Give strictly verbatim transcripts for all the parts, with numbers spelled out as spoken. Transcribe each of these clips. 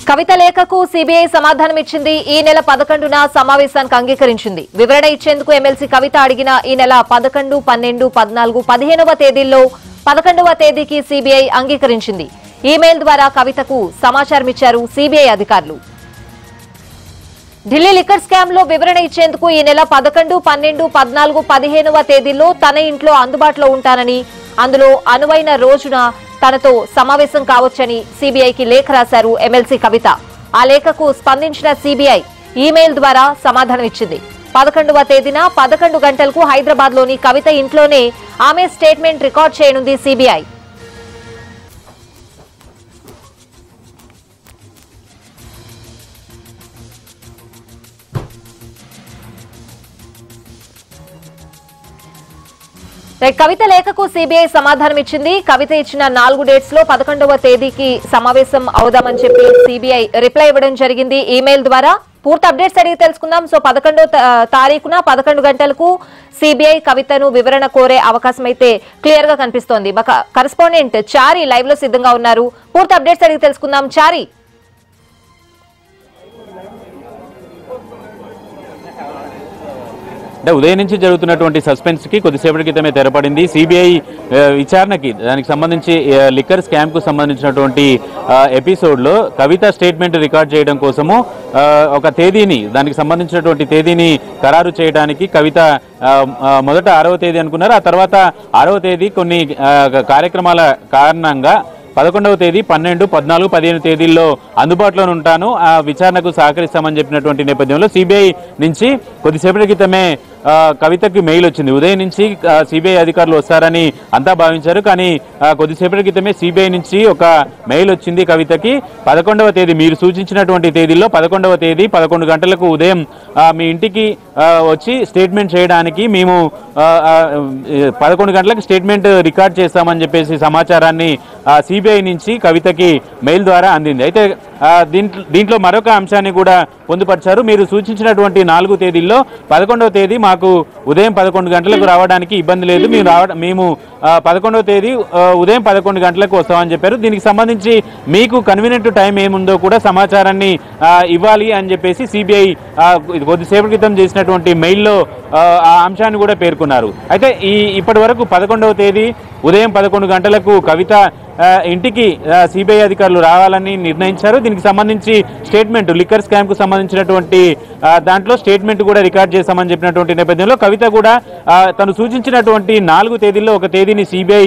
కవిత లేఖకు సిబిఐ సమాధానం ఇచ్చింది. ఈ నెల పదకొండున సమావేశానికి అంగీకరించింది. వివరణ ఇచ్చేందుకు ఎమ్మెల్సీ కవిత అడిగిన ఈ నెల పదకొండు పన్నెండు పద్నాలుగు పదిహేనవ తేదీల్లో పదకొండవ తేదీకి సిబిఐ అంగీకరించింది. ఈమెయిల్ ద్వారా కవితకు సమాచారం ఇచ్చారు సిబిఐ అధికారులు. ఢిల్లీ లిక్కర్ స్కామ్ లో వివరణ ఇచ్చేందుకు ఈ నెల పదకొండు పన్నెండు పద్నాలుగు పదిహేనవ తేదీల్లో తన ఇంట్లో అందుబాటులో ఉంటానని, అందులో అనువైన రోజున తనతో సమావేశం కావచ్చని సిబిఐకి లేఖ రాశారు ఎమ్మెల్సీ కవిత. ఆ లేఖకు స్పందించిన సిబిఐ ఈమెయిల్ ద్వారా సమాధానం ఇచ్చింది. పదకొండవ తేదీన పదకొండు గంటలకు హైదరాబాద్ లోని కవిత ఇంట్లోనే ఆమె స్టేట్మెంట్ రికార్డ్ చేయనుంది సిబిఐ. కవిత లేఖకు సిబిఐ సమాధానం ఇచ్చింది. కవిత ఇచ్చిన నాలుగు డేట్స్ లో పదకొండవ తేదీకి సమావేశం అవుదామని చెప్పి సిబిఐ రిప్లై ఇవ్వడం జరిగింది ఈమెయిల్ ద్వారా. పూర్తి అప్డేట్స్ అడిగి తెలుసుకుందాం. సో పదకొండవ తారీఖున పదకొండు గంటలకు సిబిఐ కవితను వివరణ కోరే అవకాశం అయితే క్లియర్ గా కనిపిస్తోంది. మా కరెస్పాండెంట్ చారి లైవ్ లో సిద్ధంగా ఉన్నారు. పూర్తి అప్డేట్స్ అడిగి తెలుసుకుందాం. చారి, అంటే ఉదయం నుంచి జరుగుతున్నటువంటి సస్పెన్స్ కి కొద్దిసేపటి క్రితమే తెరపడింది. సిబిఐ విచారణకి దానికి సంబంధించి లిక్కర్ స్కామ్ కు సంబంధించినటువంటి ఎపిసోడ్ లో కవిత స్టేట్మెంట్ రికార్డ్ చేయడం కోసము ఒక తేదీని దానికి సంబంధించినటువంటి తేదీని ఖరారు చేయడానికి కవిత మొదట ఆరవ తేదీ అనుకున్నారు. ఆ తర్వాత ఆరవ తేదీ కొన్ని కార్యక్రమాల కారణంగా పదకొండవ తేదీ పన్నెండు పద్నాలుగు పదిహేను తేదీల్లో అందుబాటులో ఉంటాను, ఆ విచారణకు సహకరిస్తామని చెప్పినటువంటి నేపథ్యంలో సిబిఐ నుంచి కొద్దిసేపటి క్రితమే కవితకి మెయిల్ వచ్చింది. ఉదయం నుంచి సిబిఐ అధికారులు వస్తారని అంతా భావించారు. కానీ కొద్దిసేపటి క్రితమే సిబిఐ నుంచి ఒక మెయిల్ వచ్చింది కవితకి. పదకొండవ తేదీ మీరు సూచించినటువంటి తేదీల్లో పదకొండవ తేదీ పదకొండు గంటలకు ఉదయం మీ ఇంటికి వచ్చి స్టేట్మెంట్ చేయడానికి మేము పదకొండు గంటలకు స్టేట్మెంట్ రికార్డ్ చేస్తామని చెప్పేసి సమాచారాన్ని సిబిఐ నుంచి కవితకి మెయిల్ ద్వారా అందింది. అయితే దీంట్లో దీంట్లో మరొక అంశాన్ని కూడా పొందుపరిచారు. మీరు సూచించినటువంటి నాలుగు తేదీల్లో పదకొండవ తేదీ మాకు ఉదయం పదకొండు గంటలకు రావడానికి ఇబ్బంది లేదు, మేము రావడం మేము పదకొండవ తేదీ ఉదయం పదకొండు గంటలకు వస్తామని చెప్పారు. దీనికి సంబంధించి మీకు కన్వీనియంట్ టైం ఏముందో కూడా సమాచారాన్ని ఇవ్వాలి అని చెప్పేసి సిబిఐ కొద్దిసేపటి క్రితం చేసినటువంటి మెయిల్లో ఆ అంశాన్ని కూడా పేర్కొన్నారు. అయితే ఈ ఇప్పటి వరకు పదకొండవ తేదీ ఉదయం పదకొండు గంటలకు కవిత ఇంటికి సిబిఐ అధికారులు రావాలని నిర్ణయించారు. దీనికి సంబంధించి స్టేట్మెంట్ లిక్కర్ స్కామ్ కు సంబంధించినటువంటి దాంట్లో స్టేట్మెంట్ కూడా రికార్డ్ చేశామని చెప్పినటువంటి నేపథ్యంలో కవిత కూడా తను సూచించినటువంటి నాలుగు తేదీల్లో ఒక తేదీని సిబిఐ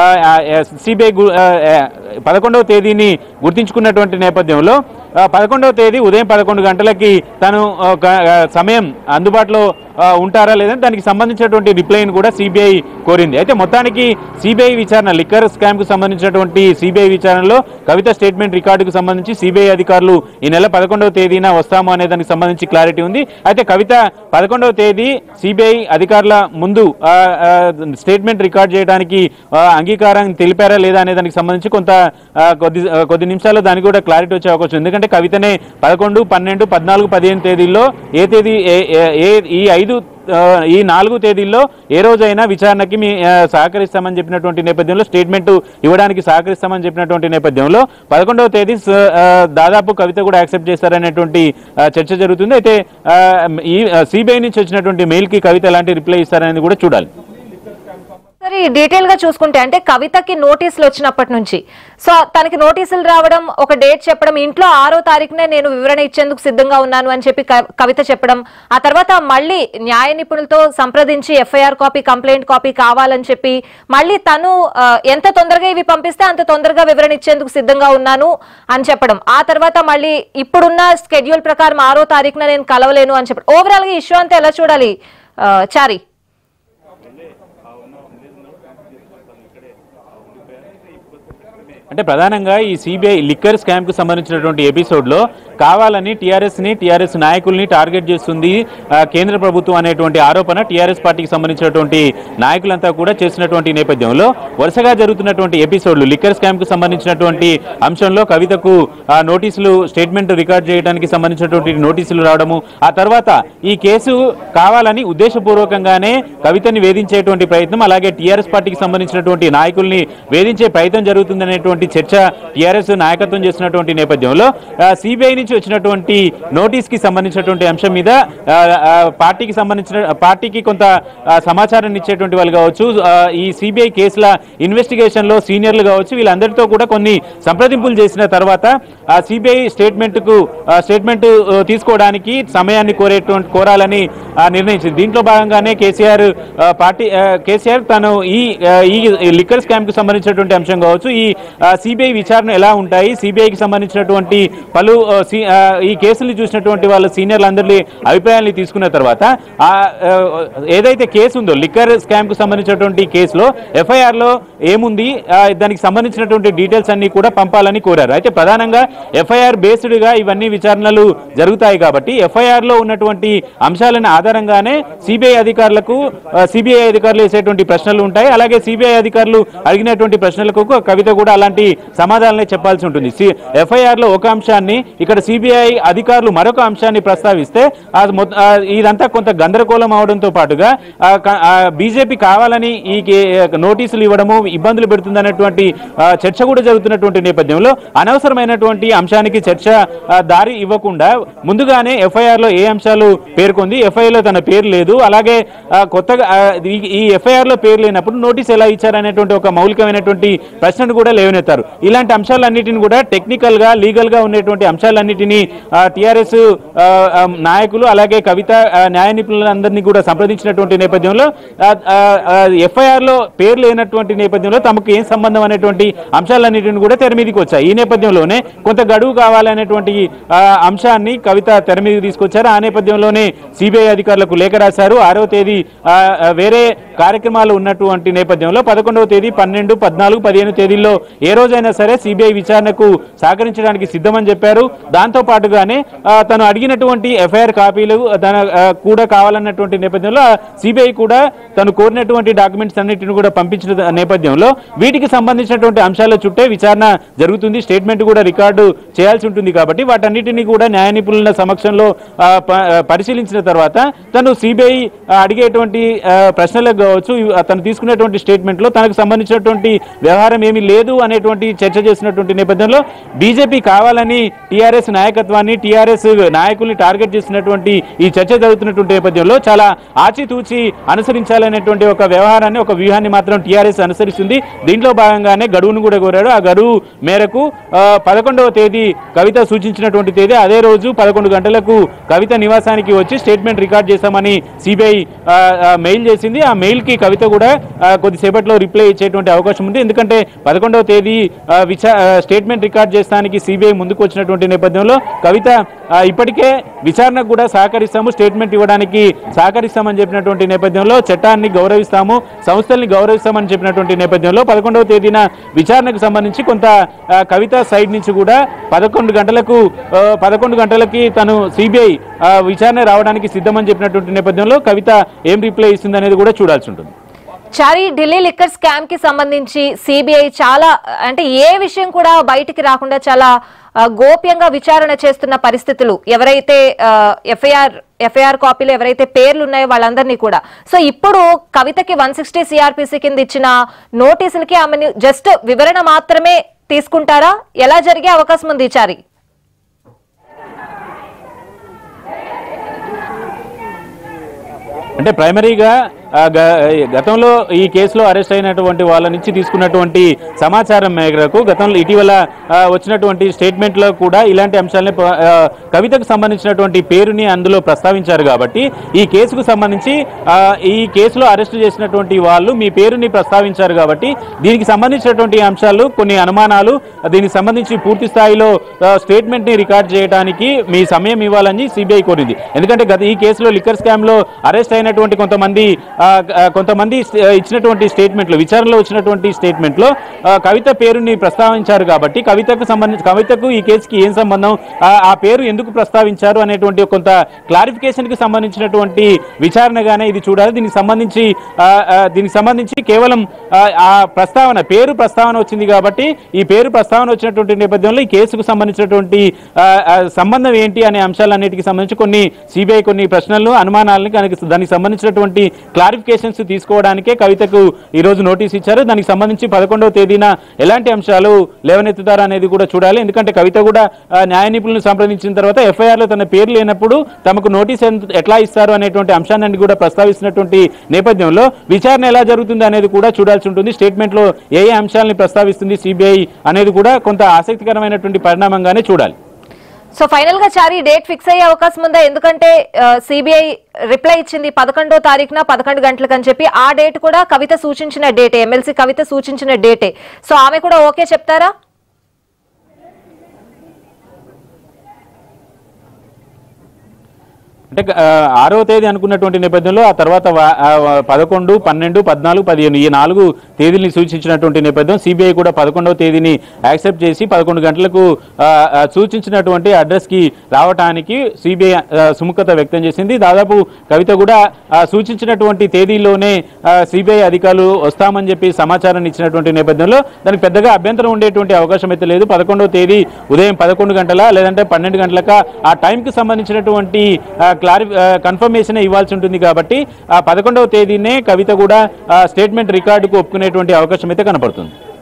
సిబిఐ పదకొండవ తేదీని గుర్తించుకున్నటువంటి నేపథ్యంలో పదకొండవ తేదీ ఉదయం పదకొండు గంటలకి తను సమయం అందుబాటులో ఉంటారా లేదని దానికి సంబంధించినటువంటి రిప్లైని కూడా సిబిఐ కోరింది. అయితే మొత్తానికి సిబిఐ విచారణ లిక్కర్ స్కామ్ కు సంబంధించినటువంటి సిబిఐ విచారణలో కవిత స్టేట్మెంట్ రికార్డుకు సంబంధించి సిబిఐ అధికారులు ఈ నెల పదకొండవ తేదీన వస్తాము అనే దానికి సంబంధించి క్లారిటీ ఉంది. అయితే కవిత పదకొండవ తేదీ సిబిఐ అధికారుల ముందు స్టేట్మెంట్ రికార్డ్ చేయడానికి అంగీకారం తెలిపారా లేదా అనే దానికి సంబంధించి కొంత కొద్ది కొద్ది నిమిషాల్లో దానికి కూడా క్లారిటీ వచ్చే అవకాశం. ఎందుకంటే కవితనే పదకొండు పన్నెండు పద్నాలుగు పదిహేను తేదీల్లో ఏ తేదీ ఈ ఐదు ఈ నాలుగు తేదీల్లో ఏ రోజైనా విచారణకి మీ సహకరిస్తామని చెప్పినటువంటి నేపథ్యంలో స్టేట్మెంట్ ఇవ్వడానికి సహకరిస్తామని చెప్పినటువంటి నేపథ్యంలో పదకొండవ తేదీ దాదాపు కవిత కూడా యాక్సెప్ట్ చేస్తారనేటువంటి చర్చ జరుగుతుంది. అయితే ఈ సిబిఐ నుంచి వచ్చినటువంటి మెయిల్ కి కవిత ఎలాంటి రిప్లై ఇస్తారనేది కూడా చూడాలి. సరే, డీటెయిల్ గా చూసుకుంటే అంటే కవితకి నోటీసులు వచ్చినప్పటి నుంచి సో తనకి నోటీసులు రావడం, ఒక డేట్ చెప్పడం, ఇంట్లో ఆరో తారీఖునే నేను వివరణ ఇచ్చేందుకు సిద్ధంగా ఉన్నాను అని చెప్పి కవిత చెప్పడం, ఆ తర్వాత మళ్ళీ న్యాయ నిపుణులతో సంప్రదించి ఎఫ్ఐఆర్ కాపీ కంప్లైంట్ కాపీ కావాలని చెప్పి మళ్ళీ తను ఎంత తొందరగా ఇవి పంపిస్తే అంత తొందరగా వివరణ ఇచ్చేందుకు సిద్ధంగా ఉన్నాను అని చెప్పడం, ఆ తర్వాత మళ్ళీ ఇప్పుడున్న స్కెడ్యూల్ ప్రకారం ఆరో తారీఖున నేను కలవలేను అని చెప్పడం. ఓవరాల్ గా ఇష్యూ అంతా ఎలా చూడాలి చారి? అంటే ప్రధానంగా ఈ సిబిఐ లిక్కర్ స్కామ్ కు సంబంధించినటువంటి ఎపిసోడ్ లో కావాలని టీఆర్ఎస్ ని టీఆర్ఎస్ నాయకుల్ని టార్గెట్ చేస్తుంది కేంద్ర ప్రభుత్వం అనేటువంటి ఆరోపణ టీఆర్ఎస్ పార్టీకి సంబంధించినటువంటి నాయకులంతా కూడా చేసినటువంటి నేపథ్యంలో వరుసగా జరుగుతున్నటువంటి ఎపిసోడ్లు లిక్కర్ స్కామ్ కు సంబంధించినటువంటి అంశంలో కవితకు నోటీసులు స్టేట్మెంట్ రికార్డ్ చేయడానికి సంబంధించినటువంటి నోటీసులు రావడము, ఆ తర్వాత ఈ కేసు కావాలని ఉద్దేశపూర్వకంగానే కవితని వేధించేటువంటి ప్రయత్నం, అలాగే టీఆర్ఎస్ పార్టీకి సంబంధించినటువంటి నాయకుల్ని వేధించే ప్రయత్నం జరుగుతుందనేటువంటి అనేటువంటి చర్చ టీఆర్ఎస్ నాయకత్వం చేస్తున్నటువంటి నేపథ్యంలో సిబిఐ నుంచి వచ్చినటువంటి నోటీస్ కి సంబంధించినటువంటి అంశం మీద పార్టీకి సంబంధించిన పార్టీకి కొంత సమాచారాన్ని ఇచ్చేటువంటి వాళ్ళు కావచ్చు, ఈ సిబిఐ కేసుల ఇన్వెస్టిగేషన్ లో సీనియర్లు కావచ్చు, వీళ్ళందరితో కూడా కొన్ని సంప్రదింపులు చేసిన తర్వాత ఆ సిబిఐ స్టేట్మెంట్ కు స్టేట్మెంట్ తీసుకోవడానికి సమయాన్ని కోరేటువంటి కోరాలని నిర్ణయించింది. దీంట్లో భాగంగానే కేసీఆర్ పార్టీ కేసీఆర్ తను ఈ ఈ లిక్కర్ స్కామ్ కు సంబంధించినటువంటి అంశం కావచ్చు, ఈ సిబిఐ విచారణ ఎలా ఉంటాయి, సిబిఐకి సంబంధించినటువంటి పలు ఈ కేసులు చూసినటువంటి వాళ్ళ సీనియర్లందరి అభిప్రాయాన్ని తీసుకున్న తర్వాత ఏదైతే కేసు ఉందో లిక్కర్ స్కామ్ కు సంబంధించినటువంటి కేసులో ఎఫ్ఐఆర్ లో ఏముంది, దానికి సంబంధించినటువంటి డీటెయిల్స్ అన్ని కూడా పంపాలని కోరారు. అయితే ప్రధానంగా ఎఫ్ఐఆర్ బేస్డ్ గా ఇవన్నీ విచారణలు జరుగుతాయి కాబట్టి ఎఫ్ఐఆర్ లో ఉన్నటువంటి అంశాలను ఆధారంగానే సిబిఐ అధికారులకు సిబిఐ అధికారులు వేసేటువంటి ప్రశ్నలు ఉంటాయి. అలాగే సిబిఐ అధికారులు అడిగినటువంటి ప్రశ్నలకు కవిత కూడా అలాంటి సమాధానాలే చెప్పాల్సి ఉంటుంది. ఎఫ్ఐఆర్ లో ఒక అంశాన్ని ఇక్కడ సిబిఐ అధికారులు మరొక అంశాన్ని ప్రస్తావిస్తే ఇదంతా కొంత గందరగోళం అవడంతో పాటుగా బీజేపీ కావాలని ఈ నోటీసులు ఇవ్వడము ఇబ్బందులు పెడుతుందనేటువంటి చర్చ కూడా జరుగుతున్నటువంటి నేపథ్యంలో అనవసరమైనటువంటి అంశానికి చర్చ దారి ఇవ్వకుండా ముందుగానే ఎఫ్ఐఆర్ లో ఏ అంశాలు పేర్కొంది, ఎఫ్ఐఆర్ లో తన పేరు లేదు, అలాగే కొత్తగా ఈ ఎఫ్ఐఆర్ లో పేరు లేనప్పుడు నోటీస్ ఎలా ఇచ్చారనేటువంటి ఒక మౌలికమైనటువంటి ప్రశ్నను కూడా లేవనెత్తారు. ఇలాంటి అంశాలన్నిటిని కూడా టెక్నికల్ గా లీగల్ గా ఉన్నటువంటి అంశాలన్నిటినీ టిఆర్ఎస్ నాయకులు అలాగే కవిత న్యాయ నిపుణులందరినీ కూడా సంప్రదించినటువంటి నేపథ్యంలో ఎఫ్ఐఆర్ లో పేరు లేనటువంటి నేపథ్యంలో తమకు ఏం సంబంధం అనేటువంటి అంశాలన్నిటిని కూడా తెర మీదకి వచ్చాయి. ఈ నేపథ్యంలోనే కొంత గడువు కావాలనేటువంటి అంశాన్ని కవిత తెర మీదకి తీసుకొచ్చారు. ఆ నేపథ్యంలోనే సిబిఐ అధికారులకు లేఖ రాశారు. ఆరో తేదీ వేరే కార్యక్రమాలు ఉన్నటువంటి నేపథ్యంలో పదకొండవ తేదీ పన్నెండు పద్నాలుగు పదిహేను తేదీల్లో ఏ రోజైనా సరే సిబిఐ విచారణకు సహకరించడానికి సిద్ధమని చెప్పారు. దాంతో పాటుగానే తను అడిగినటువంటి ఎఫ్ఐఆర్ కాపీలు తన కూడా కావాలన్నటువంటి నేపథ్యంలో సిబిఐ కూడా తను కోరినటువంటి డాక్యుమెంట్స్ అన్నింటిని కూడా పంపించిన నేపథ్యంలో వీటికి సంబంధించినటువంటి అంశాల చుట్టే విచారణ జరుగుతుంది. స్టేట్మెంట్ కూడా రికార్డు చేయాల్సి ఉంటుంది కాబట్టి వాటన్నిటినీ కూడా న్యాయ నిపుణుల సమక్షంలో పరిశీలించిన తర్వాత తను సిబిఐ అడిగేటువంటి ప్రశ్నలకు కావచ్చు, తను తీసుకునేటువంటి స్టేట్మెంట్ లో తనకు సంబంధించినటువంటి వ్యవహారం ఏమీ లేదు అనేటువంటి చర్చ చేసినటువంటి నేపథ్యంలో బీజేపీ కావాలని టీఆర్ఎస్ నాయకత్వాన్ని టీఆర్ఎస్ నాయకుల్ని టార్గెట్ చేసినటువంటి ఈ చర్చ జరుగుతున్నటువంటి నేపథ్యంలో చాలా ఆచితూచి అనుసరించాలనేటువంటి ఒక వ్యవహారాన్ని ఒక వ్యూహాన్ని మాత్రం టీఆర్ఎస్ అనుసరిస్తుంది. దీంట్లో భాగంగానే గడువును కూడా కోరాడు. ఆ గడువు మేరకు పదకొండవ తేదీ కవిత సూచించినటువంటి తేదీ అదే రోజు పదకొండు గంటలకు కవిత నివాసానికి వచ్చి స్టేట్మెంట్ రికార్డ్ చేశామని సిబిఐ మెయిల్ చేసింది. ఆ మెయిల్ కి కవిత కూడా కొద్దిసేపట్లో రిప్లై ఇచ్చేటువంటి అవకాశం ఉంది. ఎందుకంటే పదకొండవ తేదీ స్టేట్మెంట్ రికార్డ్ చేస్తానికి సిబిఐ ముందుకు వచ్చినటువంటి నేపథ్యంలో కవిత ఇప్పటికే విచారణకు కూడా సహకరిస్తాము, స్టేట్మెంట్ ఇవ్వడానికి సహకరిస్తామని చెప్పినటువంటి నేపథ్యంలో చట్టాన్ని గౌరవిస్తాము, సంస్థల్ని గౌరవిస్తామని చెప్పినటువంటి నేపథ్యంలో పదకొండవ తేదీన విచారణకు సంబంధించి కొంత కవిత సైడ్ నుంచి కూడా పదకొండు గంటలకు పదకొండు గంటలకి తను సిబిఐ విచారణ రావడానికి సిద్ధమని చెప్పినటువంటి నేపథ్యంలో కవిత ఏం రిప్లై ఇస్తుంది అనేది కూడా చూడాల్సి ఉంటుంది. చారి, ఢిల్లీ లిక్కర్ స్కామ్ కి సంబంధించి సిబిఐ చాలా అంటే ఏ విషయం కూడా బయటికి రాకుండా చాలా గోప్యంగా విచారణ చేస్తున్న పరిస్థితులు, ఎవరైతే ఎఫ్ఐఆర్ ఎఫ్ఐఆర్ కాపీలు ఎవరైతే పేర్లు ఉన్నాయో వాళ్ళందరినీ కూడా. సో ఇప్పుడు కవితకి వన్ సిక్స్టీ సిఆర్పిసి కింద ఇచ్చిన నోటీసులకి ఆమెను జస్ట్ వివరణ మాత్రమే తీసుకుంటారా? ఎలా జరిగే అవకాశం ఉంది చారి? అంటే ప్రైమరీగా గతంలో ఈ కేసులో అరెస్ట్ అయినటువంటి వాళ్ళ నుంచి తీసుకున్నటువంటి సమాచారం మేరకు గతంలో ఇటీవల వచ్చినటువంటి స్టేట్మెంట్లో కూడా ఇలాంటి అంశాలని కవితకు సంబంధించినటువంటి పేరుని అందులో ప్రస్తావించారు. కాబట్టి ఈ కేసుకు సంబంధించి ఈ కేసులో అరెస్ట్ చేసినటువంటి వాళ్ళు మీ పేరుని ప్రస్తావించారు కాబట్టి దీనికి సంబంధించినటువంటి అంశాలు కొన్ని అనుమానాలు, దీనికి సంబంధించి పూర్తి స్థాయిలో స్టేట్మెంట్ ని రికార్డ్ చేయడానికి మీ సమయం ఇవ్వాలని సిబిఐ కోరింది. ఎందుకంటే గత ఈ కేసులో లిక్కర్ స్కామ్ లో అరెస్ట్ అయినటువంటి కొంతమంది కొంతమంది ఇచ్చినటువంటి స్టేట్మెంట్లు, విచారణలో వచ్చినటువంటి స్టేట్మెంట్లో కవిత పేరుని ప్రస్తావించారు. కాబట్టి కవితకు సంబంధించి కవితకు ఈ కేసుకి ఏం సంబంధం, ఆ పేరు ఎందుకు ప్రస్తావించారు అనేటువంటి కొంత క్లారిఫికేషన్ కి సంబంధించినటువంటి విచారణగానే ఇది చూడాలి. దీనికి సంబంధించి దీనికి సంబంధించి కేవలం ఆ ప్రస్తావన పేరు ప్రస్తావన వచ్చింది కాబట్టి ఈ పేరు ప్రస్తావన వచ్చినటువంటి నేపథ్యంలో ఈ కేసుకు సంబంధించినటువంటి సంబంధం ఏంటి అనే అంశాలన్నిటికి సంబంధించి కొన్ని సిబిఐ కొన్ని ప్రశ్నలు అనుమానాలని దానికి సంబంధించినటువంటి క్లారిఫికేషన్ క్లారిఫికేషన్స్ తీసుకోవడానికే కవితకు ఈరోజు నోటీస్ ఇచ్చారు. దానికి సంబంధించి పదకొండవ తేదీన ఎలాంటి అంశాలు లేవనెత్తుతారు అనేది కూడా చూడాలి. ఎందుకంటే కవిత కూడా న్యాయ నిపుణులను సంప్రదించిన తర్వాత ఎఫ్ఐఆర్లో తన పేరు లేనప్పుడు తమకు నోటీస్ ఎట్లా ఇస్తారు అనేటువంటి అంశాన్ని కూడా ప్రస్తావిస్తున్నటువంటి నేపథ్యంలో విచారణ ఎలా జరుగుతుంది అనేది కూడా చూడాల్సి ఉంటుంది. స్టేట్మెంట్లో ఏ ఏ అంశాలని ప్రస్తావిస్తుంది సిబిఐ అనేది కూడా కొంత ఆసక్తికరమైనటువంటి పరిణామంగానే చూడాలి. సో ఫైనల్ గా చారి డేట్ ఫిక్స్ అయ్యే అవకాశం ఉందా? ఎందుకంటే సిబిఐ రిప్లై ఇచ్చింది పదకొండో తారీఖున పదకొండు గంటలకు అని చెప్పి. ఆ డేట్ కూడా కవిత సూచించిన డేటే, ఎమ్మెల్సీ కవిత సూచించిన డేటే. సో ఆమె కూడా ఓకే చెప్తారా? అంటే ఆరవ తేదీ అనుకున్నటువంటి నేపథ్యంలో ఆ తర్వాత పదకొండు పన్నెండు పద్నాలుగు పదిహేను ఈ నాలుగు తేదీని సూచించినటువంటి నేపథ్యం సిబిఐ కూడా పదకొండవ తేదీని యాక్సెప్ట్ చేసి పదకొండు గంటలకు సూచించినటువంటి అడ్రస్కి రావడానికి సిబిఐ సుముఖత వ్యక్తం చేసింది. దాదాపు కవిత కూడా సూచించినటువంటి తేదీలోనే సిబిఐ అధికారులు వస్తామని చెప్పి సమాచారాన్ని ఇచ్చినటువంటి నేపథ్యంలో దానికి పెద్దగా అభ్యంతరం ఉండేటువంటి అవకాశం అయితే లేదు. పదకొండవ తేదీ ఉదయం పదకొండు గంటల లేదంటే పన్నెండు గంటలక ఆ టైంకి సంబంధించినటువంటి క్లారి కన్ఫర్మేషన్ ఇవ్వాల్సి ఉంటుంది. కాబట్టి ఆ పదకొండవ తేదీనే కవిత కూడా స్టేట్మెంట్ రికార్డుకు ఒప్పుకునేటువంటి అవకాశం అయితే కనపడుతుంది.